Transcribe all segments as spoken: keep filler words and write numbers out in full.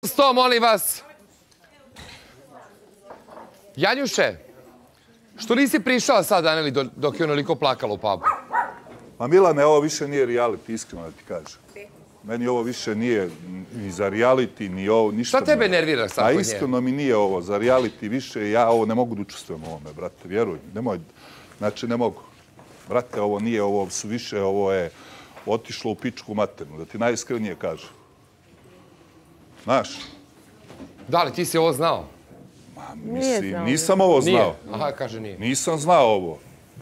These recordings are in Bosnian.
sto, molim vas. Janjuše, što nisi prišao sad, Aneli, dok je onoliko plakalo u pubu? Ma Milane, ovo više nije reality, iskreno da ti kažem. Meni ovo više nije ni za reality, ni ovo, ništa. Šta tebe nervira sad kod nje? A iskreno mi nije ovo za reality više, ja ovo ne mogu da učestvujem u ovome, brate, vjeruj. Nemoj, znači ne mogu. Brate, ovo nije, ovo su više, ovo je otišlo u pičku maternu, da ti najiskrenije kažem. Znaš? Da li ti si ovo znao? Ma, mislim, nisam ovo znao. Aha, kaže nije. Nisam znao ovo.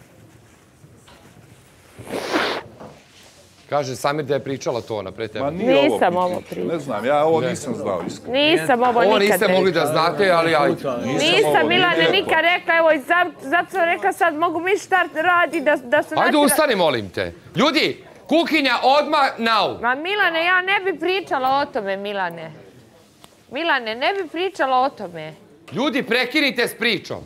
Kaže Samir da je pričala to napred tebe. Ma nije ovo Nisam ovo pričala. pričala. Ne znam, ja ovo nisam znao, iskreno. Nisam ovo nikad Ovo niste mogli da znate, ali ajde. Nisam Milane nikad rekla, evo i zato sam rekla sad mogu mi šta radi da su... Ajde ustani, molim te. Ljudi, kuhinja odmah now. Ma Milane, ja ne bi pričala o tome, Milane. Milane, ne bi pričala o tome. Ljudi, prekinite s pričom.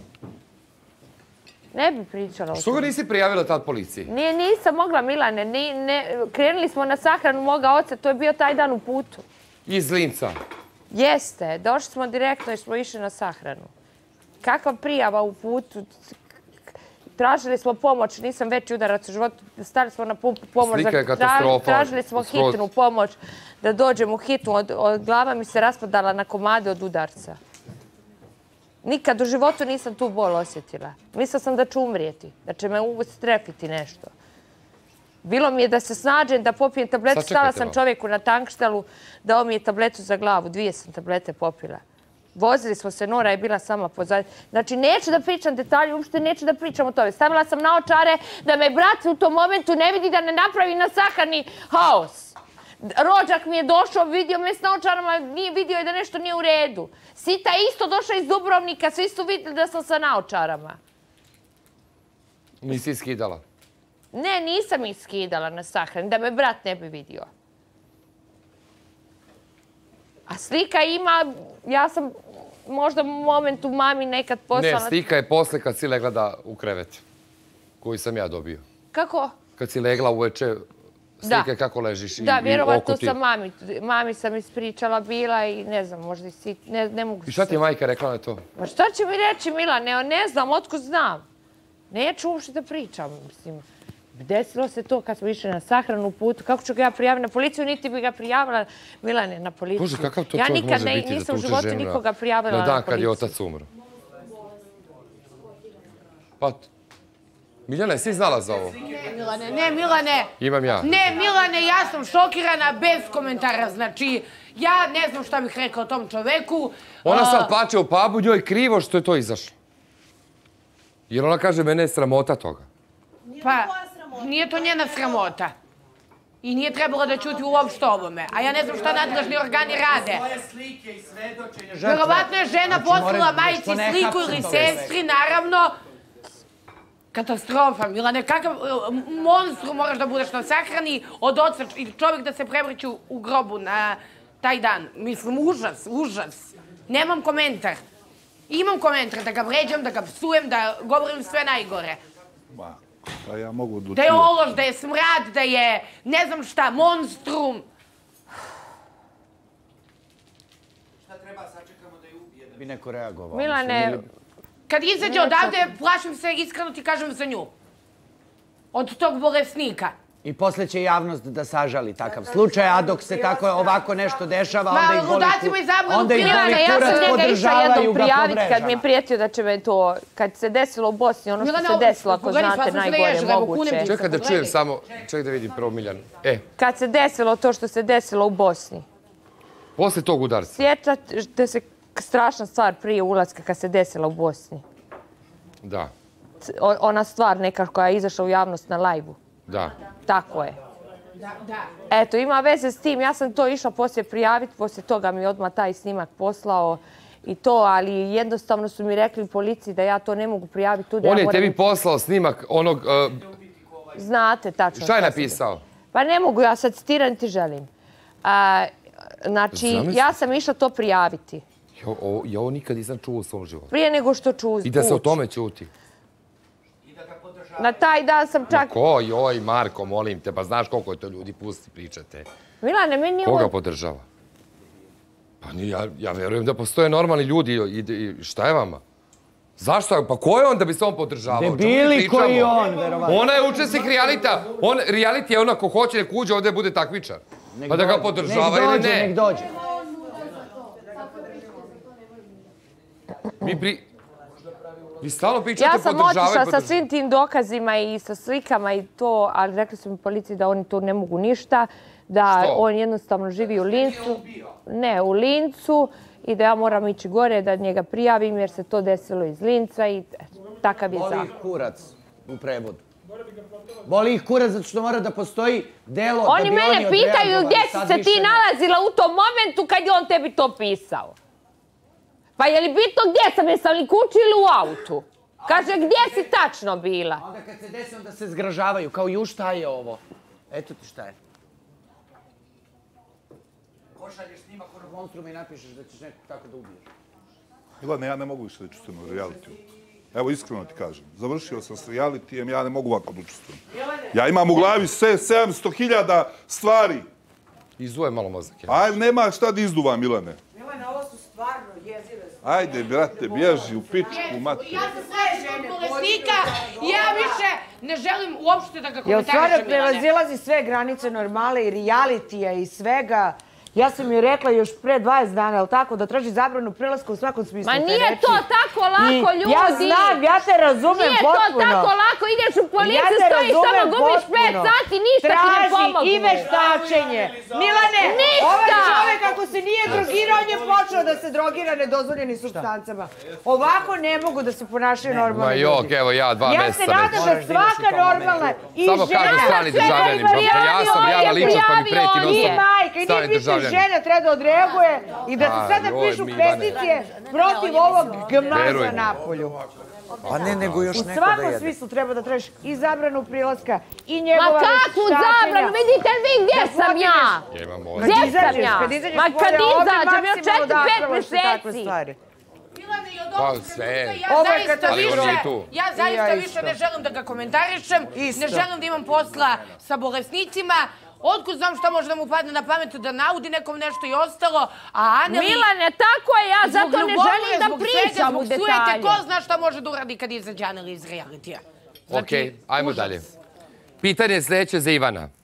Ne bi pričala o tome. Što ga nisi prijavila tad policiji? Nije, nisam mogla, Milane. Krenuli smo na sahranu moga oca, to je bio taj dan u putu. Iz Linca? Jeste, došli smo direktno jer smo išli na sahranu. Kakva prijava u putu? Tražili smo pomoć, nisam veći udarac u životu, stali smo na pomoć. Slika je katastrofa. Tražili smo hitnu pomoć da dođem u hitnu. Glava mi se raspadala na komade od udarca. Nikad u životu nisam tu bol osjetila. Mislila sam da ću umrijeti, da će me strepiti nešto. Bilo mi je da se snađem, da popijem tabletu. Stala sam čovjeku na tankštelu da omije tabletu za glavu. Dvije sam tablete popila. Vozili smo se, Nora je bila sama pozadnje. Znači, neću da pričam detalje, uopšte neću da pričam o tome. Stavila sam naočare da me brat u tom momentu ne vidi da ne napravi na sahrani haos. Rođak mi je došao, vidio me s naočarama, nije vidio je da nešto nije u redu. Sita je isto došla iz Dubrovnika, svi su vidjeli da sam sa naočarama. Nisi skidala? Ne, nisam ih skidala na sahrani, da me brat ne bi vidio. A slika ima, ja sam možda u momentu mami nekad poslala... Ne, slika je posle kad si legla da u krevet, koju sam ja dobio. Kako? Kad si legla uveče, slika je kako ležiš i oko ti. Da, vjerovatno sam mami. Mami sam ispričala bila i ne znam, možda i si... Ne mogu se... I šta ti je majka rekla na to? Ma šta će mi reći, Milane? Ne znam, otko znam. Neću uopšte da pričam, mislim. Desilo se to kad smo išli na sahranu putu. Kako ću ga ja prijaviti na policiju? Niti bi ga prijavila, Milane, na policiju. Bože, kakav to čovjek može biti da tuče ženu nikoga prijavila na na dan kad je policiju. otac umro? Pa, Miljana, jesi znala za ovo? Ne, Milane, ne, Milane. Imam ja. Ne, Milane, ja sam šokirana bez komentara. Znači, ja ne znam šta bih rekla o tom čoveku. Ona sad plače u pubu, njoj je krivo što je to izašlo. Jer ona kaže, mene je sramota toga. Pa, nije to njena sramota. I nije trebalo da ćuti uopšte ovome. A ja ne znam šta nadležni organi rade. Vjerovatno je žena poslala majici sliku ili sestri, naravno. Katastrofa, Milane. Kakav monstru moraš da budeš na sahrani od oca ili čovjek da se prevrće u grobu na taj dan. Mislim, užas, užas. Nemam komentar. Imam komentar da ga vređam, da ga psujem, da govorim sve najgore. Pa ja mogu odlučiti. Da je ološ, da je smrad, da je ne znam šta, monstrum. Šta treba, sačekamo da je ubije? Da bi neko reagovao. Milane... Kad izađe odavde, plašim se, iskreno ti kažem za nju. Od tog bolesnika. I posle će javnost da sažali takav slučaj, a dok se tako ovako nešto dešava, onda ih boli kurac, podržavaju ga po mrežama. Kad mi je prijetio da će me to, kad se desilo u Bosni, ono što se desilo, ako znate, najgore moguće. Čekaj da čujem samo, čekaj da vidim prvo Miljanu. E. Kad se desilo to što se desilo u Bosni. Posle tog udarca. Sjećate se strašna stvar prije ulaska kad se desila u Bosni. Da. Ona stvar neka koja je izašla u javnost na lajvu. Da. Tako je. Eto, ima veze s tim. Ja sam to išla poslije prijaviti, poslije toga mi odmah taj snimak poslao i to, ali jednostavno su mi rekli policiji da ja to ne mogu prijaviti. On je tebi poslao snimak onog... Znate, tačno. Šta je napisao? Pa ne mogu, ja sad citiram ti želim. Znači, ja sam išla to prijaviti. Ja ovo nikad nisam čuo u svom životu. Prije nego što ću ući. I da se o tome ćuti. Na taj dan sam čak... Ko? Joj, Marko, molim te, pa znaš koliko je to ljudi, pusti, pričate. Milane, meni je... Koga podržava? Pa nije, ja, ja verujem da postoje normalni ljudi i, i šta je vama? Zašto? Pa ko je on da bi se on podržavao? Debili koji on, verovatno. Ona je učesnik realitija. On, reality je ona ko hoće nek uđe ovdje bude takmičar. Pa da ga podržava ili ne. Nek dođe, nek dođe. Mi pri... Vi stalno pričate Ja sam podržavaju, otišla sa svim tim dokazima i sa slikama i to, ali rekli su mi policiji da oni tu ne mogu ništa, da Što? on jednostavno živi u Lincu. Ne, u Lincu i da ja moram ići gore da njega prijavim jer se to desilo iz Linca i takav je zakon. Boli ih kurac u prevodu. Boli ih kurac zato što mora da postoji delo da bi Oni oni mene pitaju odreagovali. gdje si Sad se više ti ne. nalazila u tom momentu kad je on tebi to pisao. Pa je li bitno gdje sam, jesam li kući ili u autu? Kaže, gdje si tačno bila? Onda kad se desi, onda se zgražavaju, kao ju šta je ovo? Eto ti šta je. Pošalješ snimak onog monstruma i napišeš da ćeš nekog tako da ubiješ. Milane, ja ne mogu više da učestvujem u realitiju. Evo, iskreno ti kažem. Završio sam s realitijem, ja ne mogu ovako da učestvujem. Ja imam u glavi sve sedamsto hiljada stvari. Izuje malo mozak. Ja. Aj, nema šta da izduvam, Milane. Milane, ovo su stvarno jezive stvari. Ajde, brate, bježi u pičku, mater. Ja se slažem od bolesnika i ja više ne želim uopšte da ga Jel komentarišem, stvarno Milane. prevazilazi sve granice normale i realitija i svega? Ja sam joj rekla još pre dvadeset dana, je li tako, da traži zabranu prelaska u svakom smislu Ma te nije reči. to tako lako, I ljudi. Ja znam, ja te razumem Nije potpuno. to tako lako, ideš u policiju, Ja te stojiš tamo, razumem gubiš pet potpuno. sati, ništa ti ne pomogu. Traži i veštačenje. Milane, Ništa! ovaj čovjek ako se nije drogirao, on je počeo da se drogira nedozvoljenim supstancama. Ovako ne mogu da se ponašaju Ma normalni jok, ljudi. evo ja dva Ja se mjeseca nadam već. da svaka normalna i Samo kažu žena, strani državljanin, pa ja sam javna ličnost pa mi preti non i stop majka, i strani nije bitno državljanin. žena treba da odreaguje i da se Aj, sada joj, pišu mi, peticije protiv ovog gmaza Veruj mi. napolju. Pa ne, nego još U neko da svakom jede. smislu treba da tražiš i zabranu prilaska i Ma njegova kakvu veštačenja. zabranu, vidite li vi gdje Da sam ja? Ja imam Kad mozak. Gdje sam izađeš, ja? kad izađeš Ma kad polje, ovdje izađem, još maksimalno četiri, da pet aprobaš na takve mjeseci. stvari. Milane, i od Pa ovog sve. trenutka ja Ovo je zaista katastrofa. više, Ali on je tu. ja zaista Ja više isto. ne želim da ga komentarišem, Isto. ne želim da imam posla sa bolesnicima. Otkud znam šta može da mu padne na pamet da naudi nekom nešto i ostalo, a Aneli... Milane, tako je, ja zbog zato ne ljubomore, želim da zbog svega, pričam u zbog sujete, detalje. ko zna šta može da uradi kad izađe Aneli iz realitija. Ok, ajmo dalje. Pitanje sljedeće za Ivana.